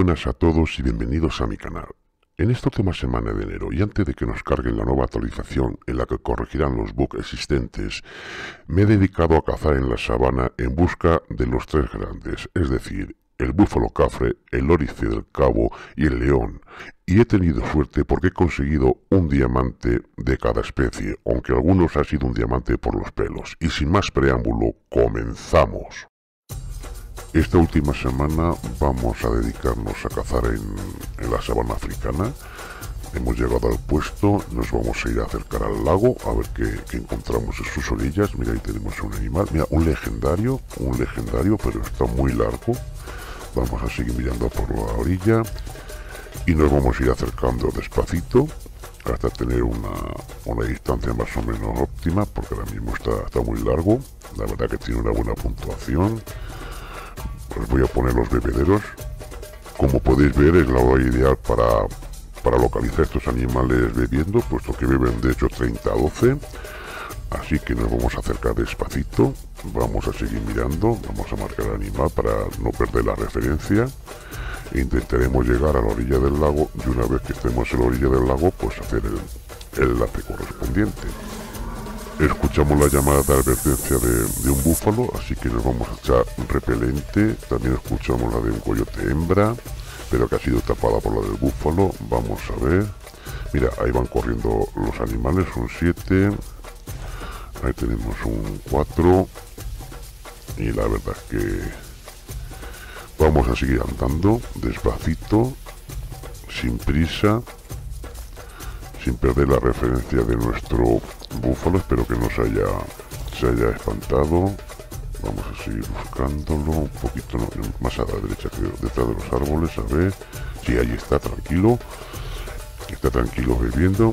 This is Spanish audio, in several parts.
buenas a todos y bienvenidos a mi canal. En esta última semana de enero y antes de que nos carguen la nueva actualización en la que corregirán los bugs existentes, me he dedicado a cazar en la sabana en busca de los tres grandes, es decir, el búfalo cafre, el órice del cabo y el león, y he tenido suerte porque he conseguido un diamante de cada especie, aunque algunos ha sido un diamante por los pelos. Y sin más preámbulo, comenzamos. Esta última semana vamos a dedicarnos a cazar en la sabana africana. Hemos llegado al puesto, nos vamos a ir a acercar al lago a ver qué encontramos en sus orillas. Mira, ahí tenemos un animal, mira, un legendario, pero está muy largo. Vamos a seguir mirando por la orilla y nos vamos a ir acercando despacito hasta tener una distancia más o menos óptima, porque ahora mismo está muy largo. La verdad que tiene una buena puntuación. Os voy a poner los bebederos. Como podéis ver, es la hora ideal para localizar estos animales bebiendo, puesto que beben de hecho 30 a 12. Así que nos vamos a acercar despacito, vamos a seguir mirando, vamos a marcar el animal para no perder la referencia. E intentaremos llegar a la orilla del lago y una vez que estemos en la orilla del lago, pues hacer el enlace correspondiente. Escuchamos la llamada de advertencia de un búfalo, así que nos vamos a echar repelente. También escuchamos la de un coyote hembra, pero que ha sido tapada por la del búfalo. Vamos a ver. Mira, ahí van corriendo los animales, son 7. Ahí tenemos un 4. Y la verdad es que vamos a seguir andando despacito, sin prisa, sin perder la referencia de nuestro búfalo. Espero que no se haya espantado. Vamos a seguir buscándolo un poquito más a la derecha, creo, detrás de los árboles. A ver, sí, ahí está, tranquilo bebiendo.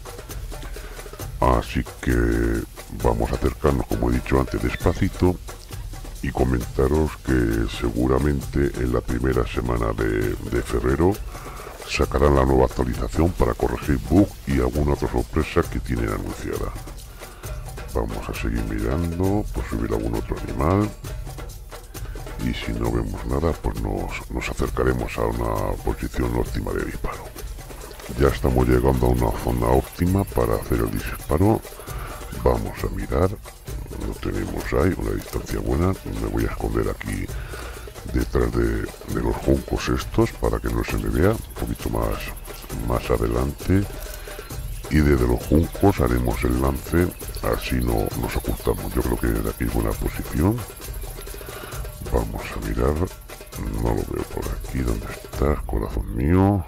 Así que vamos a acercarnos, como he dicho antes, despacito, y comentaros que seguramente en la primera semana de febrero sacarán la nueva actualización para corregir bug y alguna otra sorpresa que tienen anunciada. Vamos a seguir mirando por subir algún otro animal, y si no vemos nada, pues nos acercaremos a una posición óptima de disparo. Ya estamos llegando a una zona óptima para hacer el disparo. Vamos a mirar, lo tenemos ahí, una distancia buena. Me voy a esconder aquí detrás de los juncos estos para que no se me vea, un poquito más adelante, y desde los juncos haremos el lance, así no nos ocultamos. Yo creo que de aquí es buena posición. Vamos a mirar, no lo veo por aquí. ¿Dónde estás, corazón mío?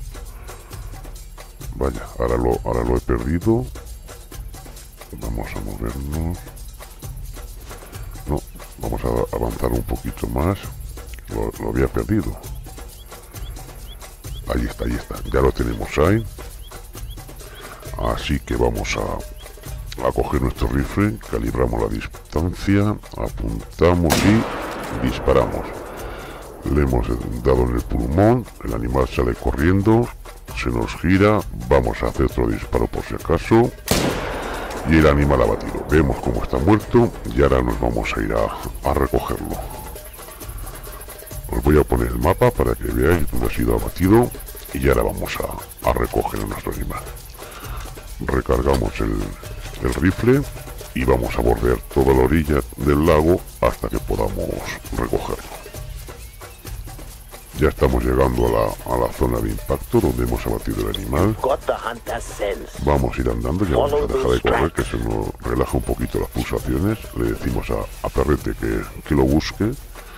Vaya, ahora lo he perdido. Vamos a movernos. No, vamos a avanzar un poquito más. Lo había perdido. Ahí está, ya lo tenemos ahí. Así que vamos a coger nuestro rifle, calibramos la distancia, apuntamos y disparamos. Le hemos dado en el pulmón, el animal sale corriendo, se nos gira, vamos a hacer otro disparo por si acaso, y el animal abatido. Vemos cómo está muerto y ahora nos vamos a ir a recogerlo. Os voy a poner el mapa para que veáis dónde ha sido abatido, y ahora vamos a recoger a nuestro animal. Recargamos el rifle y vamos a bordear toda la orilla del lago hasta que podamos recogerlo. Ya estamos llegando a la zona de impacto donde hemos abatido el animal. Vamos a ir andando, ya vamos a dejar de correr, que se nos relaja un poquito las pulsaciones. Le decimos a Perrete que lo busque.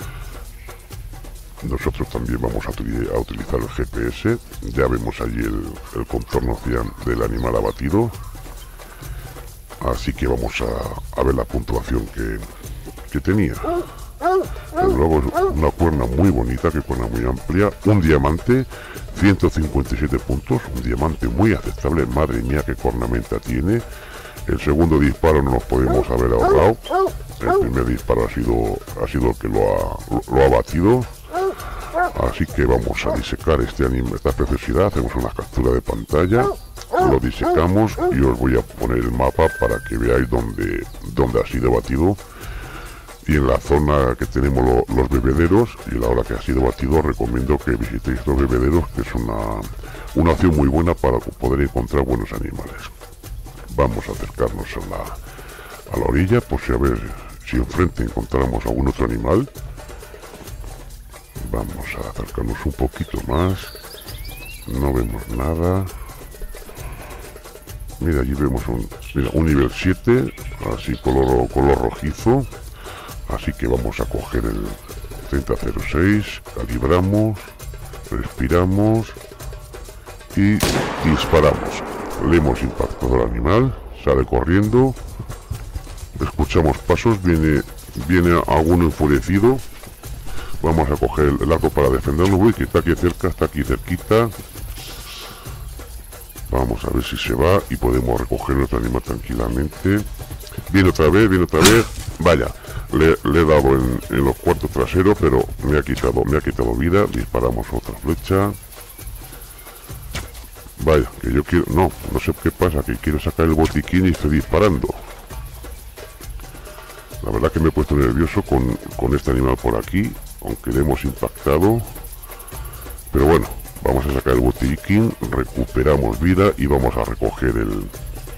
Nosotros también vamos a utilizar el GPS. Ya vemos allí el contorno del animal abatido. Así que vamos a ver la puntuación que tenía. Desde luego es una cuerna muy bonita, que cuerna muy amplia. Un diamante, 157 puntos, un diamante muy aceptable. Madre mía, qué cornamenta tiene. El segundo disparo no nos podemos haber ahorrado. El primer disparo ha sido el que lo ha batido. Así que vamos a disecar esta preciosidad. Hacemos una captura de pantalla, lo disecamos y os voy a poner el mapa para que veáis dónde ha sido batido Y en la zona que tenemos los bebederos, y a la hora que ha sido batido, recomiendo que visitéis estos bebederos, que es una opción muy buena para poder encontrar buenos animales. Vamos a acercarnos a la orilla, por si a ver si enfrente encontramos algún otro animal. Vamos a acercarnos un poquito más. No vemos nada. Mira, allí vemos un nivel 7, así color rojizo. Así que vamos a coger el 3006, calibramos, respiramos y disparamos. Le hemos impactado al animal, sale corriendo, escuchamos pasos, viene alguno enfurecido. Vamos a coger el arco para defenderlo. Uy, que está aquí cerca, está aquí cerquita. Vamos a ver si se va y podemos recoger nuestro animal tranquilamente. Viene otra vez. Vaya, le he dado en los cuartos traseros, pero me ha quitado vida. Disparamos otra flecha. Vaya, que yo quiero... No sé qué pasa, que quiero sacar el botiquín y estoy disparando. La verdad que me he puesto nervioso con este animal por aquí, aunque le hemos impactado. Pero bueno, vamos a sacar el botiquín, recuperamos vida y vamos a recoger el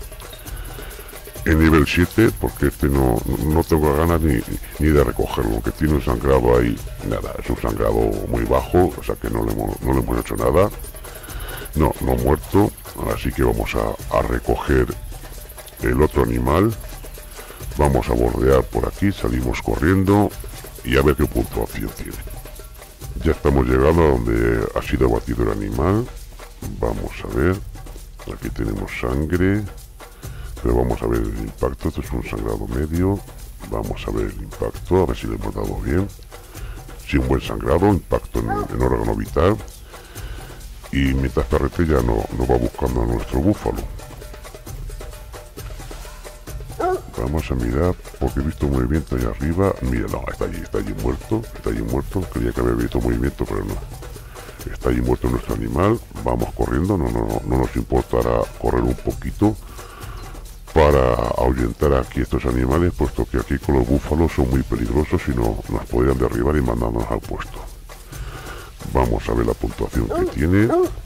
nivel 7, porque este no tengo ganas ni de recogerlo, aunque tiene un sangrado ahí. Nada, es un sangrado muy bajo, o sea que no le hemos hecho nada. No ha muerto, así que vamos a recoger el otro animal. Vamos a bordear por aquí, salimos corriendo y a ver qué puntuación tiene. Ya estamos llegando a donde ha sido abatido el animal. Vamos a ver, aquí tenemos sangre, pero vamos a ver el impacto. Esto es un sangrado medio. Vamos a ver el impacto, a ver si le hemos dado bien. Sí, un buen sangrado, impacto en órgano vital. Y mientras Perrete ya no va buscando a nuestro búfalo. Vamos a mirar, porque he visto movimiento ahí arriba. Mira, no, está allí muerto. Creía que había visto movimiento, pero no. Está allí muerto nuestro animal. Vamos corriendo, no nos importará correr un poquito para ahuyentar aquí estos animales, puesto que aquí con los búfalos son muy peligrosos y nos podrían derribar y mandarnos al puesto. Vamos a ver la puntuación que tiene.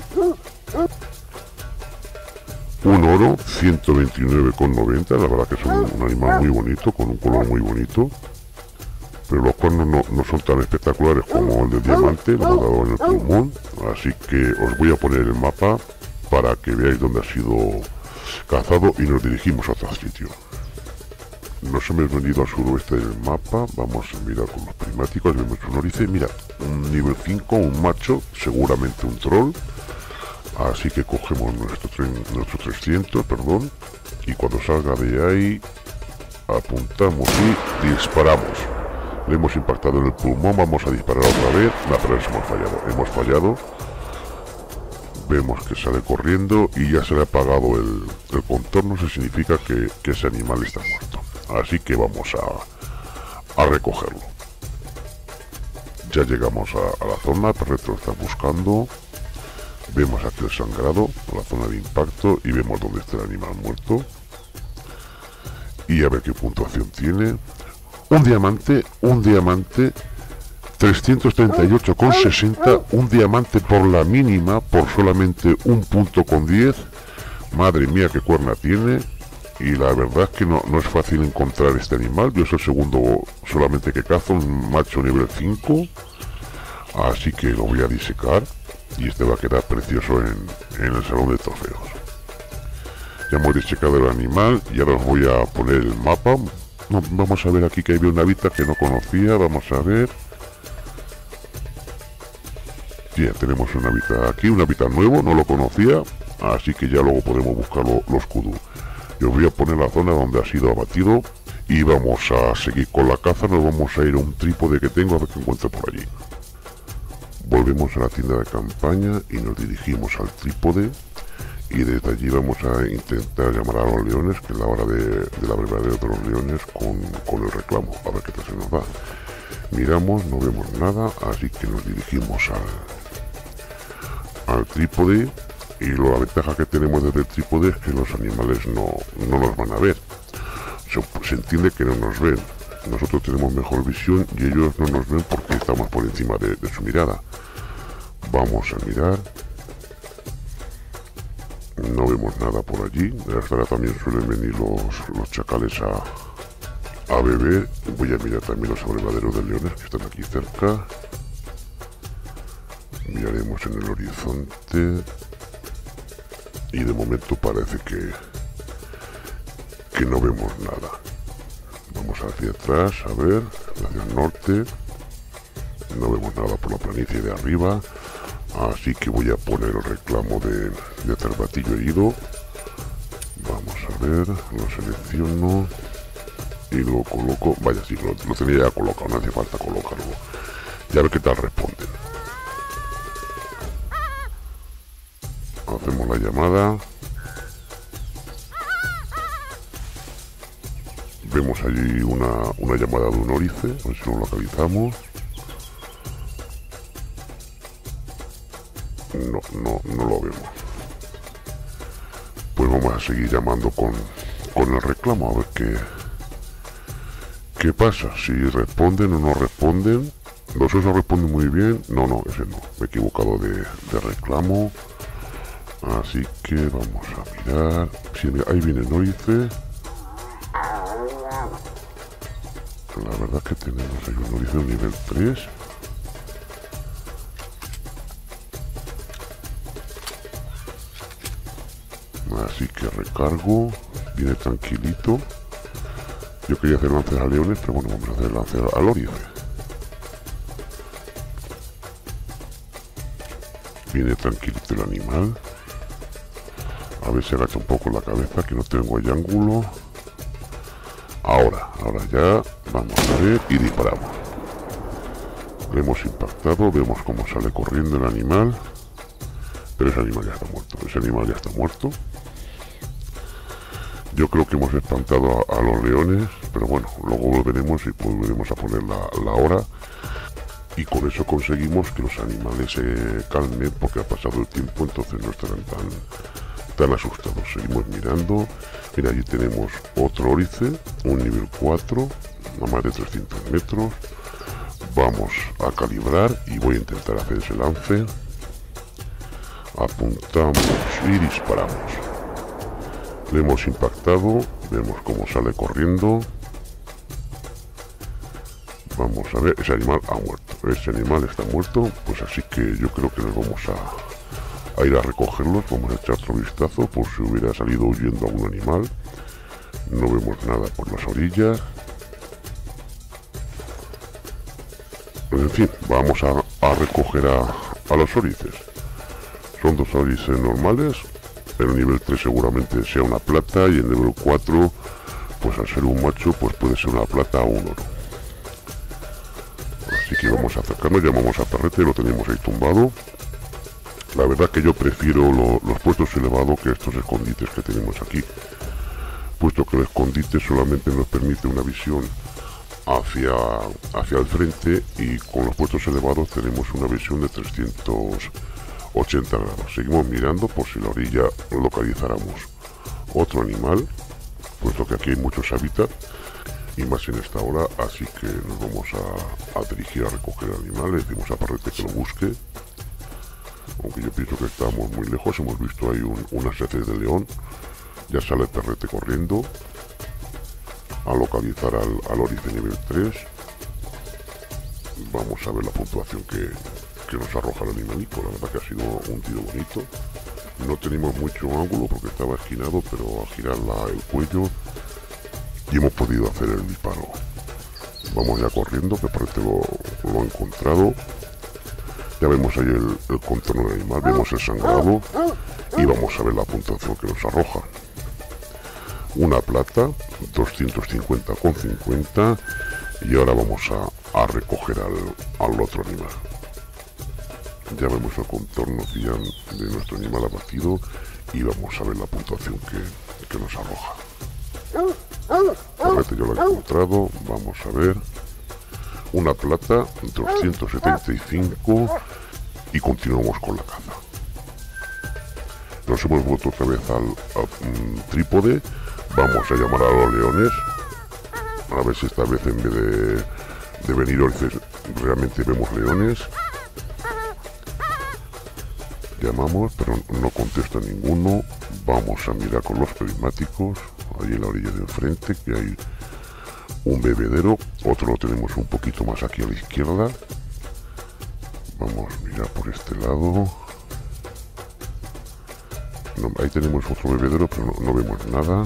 Un oro, 129,90. La verdad que es un animal muy bonito, con un color muy bonito. Pero los cuernos no son tan espectaculares como el del diamante, lo hemos dado en el pulmón. Así que os voy a poner el mapa para que veáis dónde ha sido cazado y nos dirigimos a otro sitio. Nos hemos venido al suroeste del mapa. Vamos a mirar con los prismáticos. Vemos un orice. Mira, un nivel 5, un macho, seguramente un troll. Así que cogemos nuestro 300, y cuando salga de ahí apuntamos y disparamos. Le hemos impactado en el pulmón. Vamos a disparar otra vez. No, pero hemos fallado. Vemos que sale corriendo y ya se le ha apagado el contorno. Eso significa que ese animal está muerto. Así que vamos a recogerlo. Ya llegamos a la zona. Perrete lo está buscando. Vemos aquí el sangrado, la zona de impacto, y vemos dónde está el animal muerto. Y a ver qué puntuación tiene. Un diamante, 338,60, un diamante por la mínima, por solamente un punto con 10. Madre mía, qué cuerna tiene. Y la verdad es que no es fácil encontrar este animal. Yo es el segundo solamente que cazo, un macho nivel 5. Así que lo voy a disecar. Y este va a quedar precioso en el salón de trofeos. Ya hemos disecado el animal y ahora os voy a poner el mapa. Vamos a ver aquí que había un hábitat que no conocía. Vamos a ver. Ya tenemos un hábitat aquí, un hábitat nuevo, no lo conocía. Así que ya luego podemos buscar los kudu. Yo os voy a poner la zona donde ha sido abatido. Y vamos a seguir con la caza. Nos vamos a ir a un trípode que tengo a ver qué encuentro por allí. Volvemos a la tienda de campaña y nos dirigimos al trípode, y desde allí vamos a intentar llamar a los leones, que es la hora de la verdadera de los leones, con el reclamo, a ver qué tal se nos da. Miramos, no vemos nada, así que nos dirigimos al trípode, y la ventaja que tenemos desde el trípode es que los animales no nos van a ver. Se entiende que no nos ven, nosotros tenemos mejor visión y ellos no nos ven porque estamos por encima de su mirada. Vamos a mirar. No vemos nada por allí. De esta área también suelen venir los chacales a beber. Voy a mirar también los abrevaderos de leones que están aquí cerca. Miraremos en el horizonte. Y de momento parece que no vemos nada. Vamos hacia atrás, a ver, hacia el norte. No vemos nada por la planicie de arriba. Así que voy a poner el reclamo de cervatillo herido. Vamos a ver, lo selecciono y lo coloco. Vaya, sí, lo tenía ya colocado, no hace falta colocarlo. Ya ver qué tal responden. Hacemos la llamada. Vemos allí una llamada de un órice, a ver si lo localizamos. No lo vemos. Pues vamos a seguir llamando con el reclamo, a ver qué pasa, si responden o no responden. Los osos responden muy bien. No, ese no, me he equivocado de reclamo. Así que vamos a mirar. Sí, ahí viene el órice. La verdad que tenemos ahí un órice de nivel 3. Así que recargo, viene tranquilito. Yo quería hacer lances a leones, pero bueno, vamos a hacer lances al órice. Viene tranquilito el animal. A ver si agacha un poco la cabeza, que no tengo el ángulo. Ahora ya, vamos a ver y disparamos. Lo hemos impactado, vemos cómo sale corriendo el animal. Pero ese animal ya está muerto. Yo creo que hemos espantado a los leones, pero bueno, luego volveremos y volveremos a poner la hora. Y con eso conseguimos que los animales se calmen porque ha pasado el tiempo, entonces no estarán tan asustados. Seguimos mirando. Mira, allí tenemos otro órice, un nivel 4, a más de 300 metros. Vamos a calibrar y voy a intentar hacer ese lance. Apuntamos y disparamos. Le hemos impactado, vemos cómo sale corriendo. Vamos a ver, ese animal ha muerto. Ese animal está muerto, pues así que yo creo que nos vamos a ir a recogerlos. Vamos a echar otro vistazo por si hubiera salido huyendo algún animal. No vemos nada por las orillas. En fin, vamos a recoger a los órices. Son dos órices normales. En el nivel 3 seguramente sea una plata y en el nivel 4, pues al ser un macho, pues puede ser una plata o un oro. Así que vamos a acercarnos, llamamos a Perrete, lo tenemos ahí tumbado. La verdad que yo prefiero los puestos elevados que estos escondites que tenemos aquí, puesto que el escondite solamente nos permite una visión hacia el frente y con los puestos elevados tenemos una visión de 380 grados. Seguimos mirando por si la orilla localizáramos otro animal, puesto que aquí hay muchos hábitats y más en esta hora, así que nos vamos a dirigir a recoger el animal. Le decimos a Perrete que lo busque, aunque yo pienso que estamos muy lejos. Hemos visto ahí unas heces de león. Ya sale Perrete corriendo a localizar al órice nivel 3. Vamos a ver la puntuación que nos arroja el animalito. La verdad que ha sido un tiro bonito. No tenemos mucho ángulo porque estaba esquinado, pero al girar el cuello y hemos podido hacer el disparo. Vamos ya corriendo, que Perrete lo ha encontrado. Ya vemos ahí el contorno del animal, vemos el sangrado y vamos a ver la puntuación que nos arroja. Una plata, 250,50, y ahora vamos a recoger al otro animal. Ya vemos el contorno de nuestro animal abatido y vamos a ver la puntuación que nos arroja. Perrete yo lo he encontrado, vamos a ver. Una plata, 275, y continuamos con la caza. Nos hemos vuelto otra vez al trípode. Vamos a llamar a los leones. A ver si esta vez en vez de venir orices realmente vemos leones. Llamamos, pero no contesta ninguno. Vamos a mirar con los prismáticos. Ahí en la orilla de enfrente que hay un bebedero. Otro lo tenemos un poquito más aquí a la izquierda. Vamos a mirar por este lado. No, ahí tenemos otro bebedero, pero no vemos nada.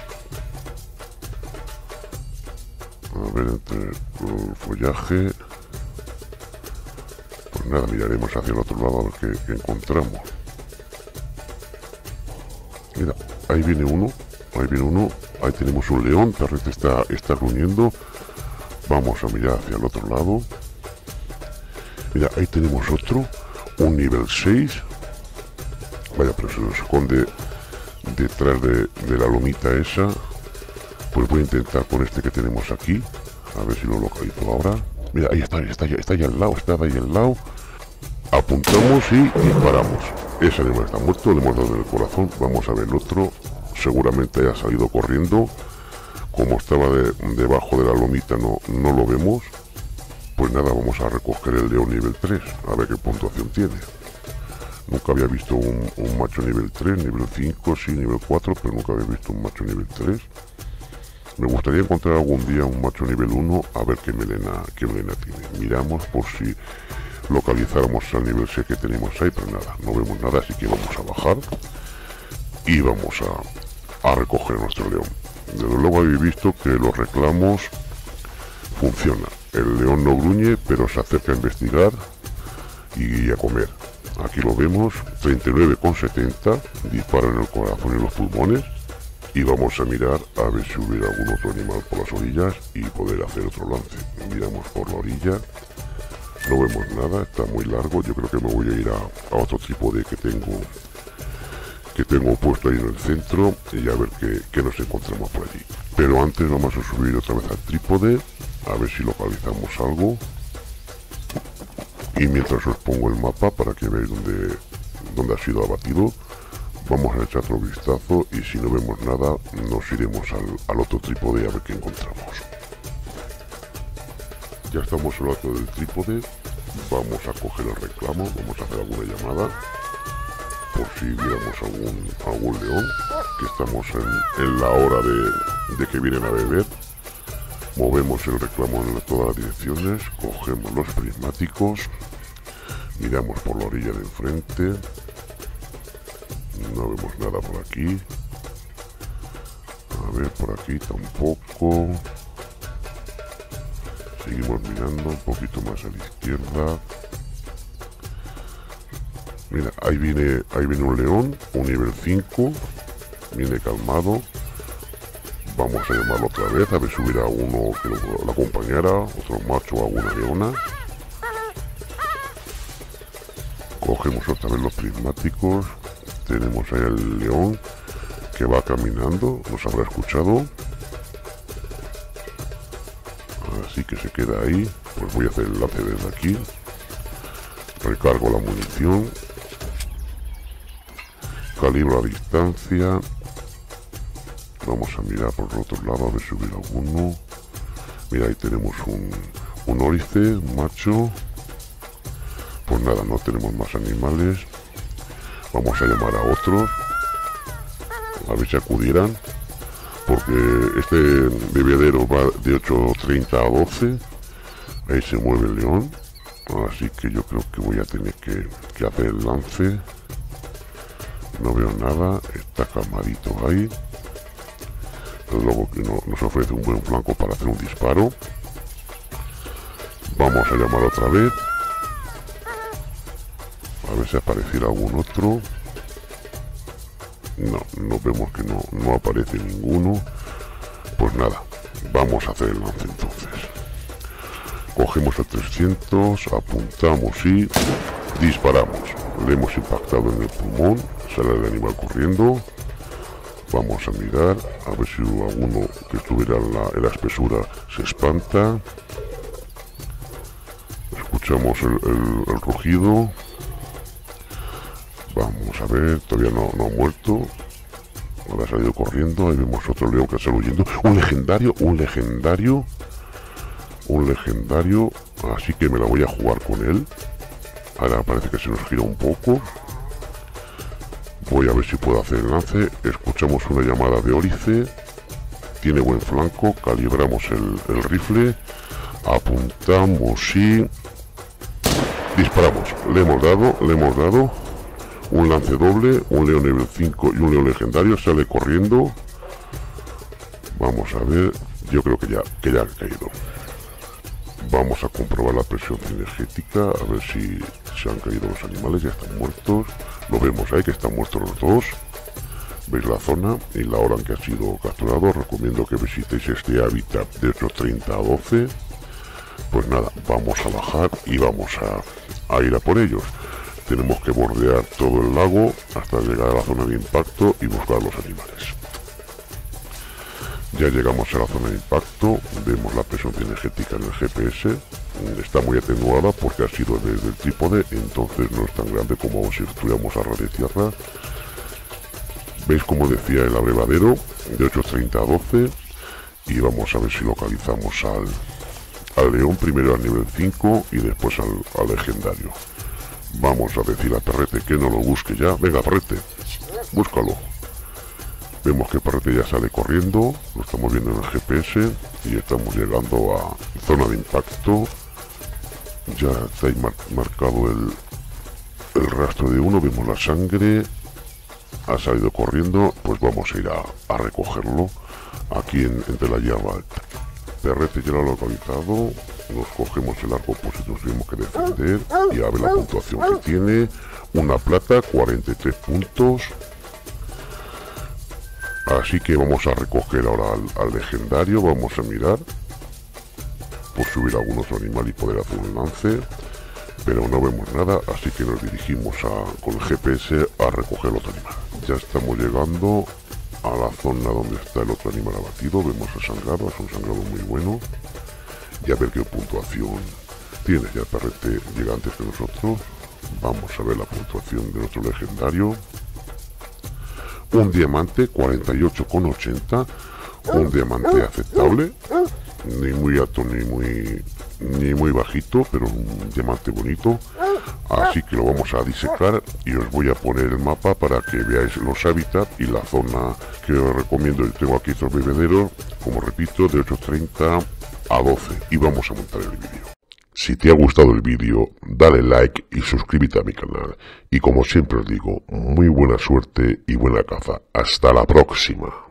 A ver, entre el follaje. Pues nada, miraremos hacia el otro lado a ver qué encontramos. Mira, ahí viene uno. Ahí viene uno. Ahí tenemos un león que está gruñendo. Vamos a mirar hacia el otro lado. Mira, ahí tenemos otro. Un nivel 6. Vaya, pero se nos esconde detrás de la lomita esa. Pues voy a intentar con este que tenemos aquí. A ver si lo localizo ahora. Mira, ahí está ya al lado, está ahí al lado. Apuntamos y disparamos. Ese animal está muerto, le hemos dado en el corazón. Vamos a ver el otro. Seguramente haya salido corriendo. Como estaba debajo de la lomita no lo vemos. Pues nada, vamos a recoger el león nivel 3. A ver qué puntuación tiene. Nunca había visto un macho nivel 3, nivel 5, sí, nivel 4, pero nunca había visto un macho nivel 3. Me gustaría encontrar algún día un macho nivel 1, a ver qué melena tiene. Miramos por si localizáramos al nivel 6 que tenemos ahí, pero nada, no vemos nada, así que vamos a bajar y vamos a recoger nuestro león. Desde luego habéis visto que los reclamos funcionan. El león no gruñe, pero se acerca a investigar y a comer. Aquí lo vemos, 39,70, dispara en el corazón y los pulmones. Y vamos a mirar a ver si hubiera algún otro animal por las orillas y poder hacer otro lance. Miramos por la orilla, no vemos nada, está muy largo. Yo creo que me voy a ir a otro trípode que tengo puesto ahí en el centro y a ver qué nos encontramos por allí. Pero antes vamos a subir otra vez al trípode, a ver si localizamos algo. Y mientras os pongo el mapa para que veáis dónde ha sido abatido. Vamos a echar otro vistazo y si no vemos nada nos iremos al otro trípode a ver qué encontramos. Ya estamos al lado del trípode, vamos a coger el reclamo, vamos a hacer alguna llamada por si viéramos algún león, que estamos en la hora de que vienen a beber. Movemos el reclamo en todas las direcciones, cogemos los prismáticos, miramos por la orilla de enfrente. No vemos nada por aquí. A ver, por aquí tampoco. Seguimos mirando un poquito más a la izquierda. Mira, ahí viene un león, un nivel 5. Viene calmado. Vamos a llamarlo otra vez, a ver si hubiera uno que lo acompañara, otro macho o alguna leona. Cogemos otra vez los prismáticos. Tenemos ahí el león que va caminando, nos habrá escuchado. Así que se queda ahí. Pues voy a hacer el lance desde aquí. Recargo la munición. Calibro a distancia. Vamos a mirar por el otro lado a ver si hubiera alguno. Mira, ahí tenemos un órice, un macho. Pues nada, no tenemos más animales. Vamos a llamar a otros, a ver si acudieran, porque este bebedero va de 8:30 a 12, ahí se mueve el león, así que yo creo que voy a tener que hacer el lance. No veo nada, está calmadito ahí, pero luego que nos ofrece un buen flanco para hacer un disparo. Vamos a llamar otra vez. A ver si apareciera algún otro. No vemos que no aparece ninguno. Pues nada, vamos a hacer el lance entonces. Cogemos el 300, apuntamos y disparamos. Le hemos impactado en el pulmón, sale el animal corriendo. Vamos a mirar, a ver si alguno que estuviera en la espesura se espanta. Escuchamos el rugido. Vamos a ver, todavía no ha muerto. Ahora ha salido corriendo. Ahí vemos otro león que sale huyendo. Un legendario. Así que me la voy a jugar con él. Ahora parece que se nos gira un poco. Voy a ver si puedo hacer el lance. Escuchamos una llamada de Órice. Tiene buen flanco. Calibramos el rifle. Apuntamos y disparamos. Le hemos dado. Un lance doble. Un león nivel 5 y un león legendario. Sale corriendo. Vamos a ver. Yo creo que ya ha caído. Vamos a comprobar la presión cinegética. A ver si se han caído los animales. Ya están muertos. Lo vemos ahí que están muertos los dos. Veis la zona y la hora en que ha sido capturado. Recomiendo que visitéis este hábitat de 8:30 a 12. Pues nada, vamos a bajar y vamos a ir a por ellos. Tenemos que bordear todo el lago hasta llegar a la zona de impacto y buscar los animales. Ya llegamos a la zona de impacto, vemos la presión cinegética en el GPS, está muy atenuada porque ha sido desde el trípode, entonces no es tan grande como si estuviéramos a ras de tierra. Veis, como decía, el abrevadero de 8:30 a 12 y vamos a ver si localizamos al león, primero al nivel 5 y después al legendario. Vamos a decir a Perrete que no lo busque ya. Venga, Perrete, búscalo. Vemos que Perrete ya sale corriendo, lo estamos viendo en el GPS y estamos llegando a zona de impacto. Ya está ahí marcado el rastro de uno, vemos la sangre, ha salido corriendo, pues vamos a ir a recogerlo aquí entre la hierba alta. Perrete ya lo ha localizado, nos cogemos el arco por si nos tenemos que defender y a ver la puntuación que tiene. Una plata, 43 puntos. Así que vamos a recoger ahora al legendario, vamos a mirar por subir algún otro animal y poder hacer un lance, pero no vemos nada, así que nos dirigimos con el GPS a recoger el otro animal. Ya estamos llegando a la zona donde está el otro animal abatido, vemos el sangrado, es un sangrado muy bueno, y a ver qué puntuación tiene. Ya Perrete llega antes que nosotros, vamos a ver la puntuación de nuestro legendario. Un diamante, 48,80, un diamante aceptable, ni muy alto ni muy bajito, pero un diamante bonito. Así que lo vamos a disecar y os voy a poner el mapa para que veáis los hábitats y la zona que os recomiendo. Yo tengo aquí estos bebederos, como repito, de 8:30 a 12 y vamos a montar el vídeo. Si te ha gustado el vídeo, dale like y suscríbete a mi canal. Y como siempre os digo, muy buena suerte y buena caza. Hasta la próxima.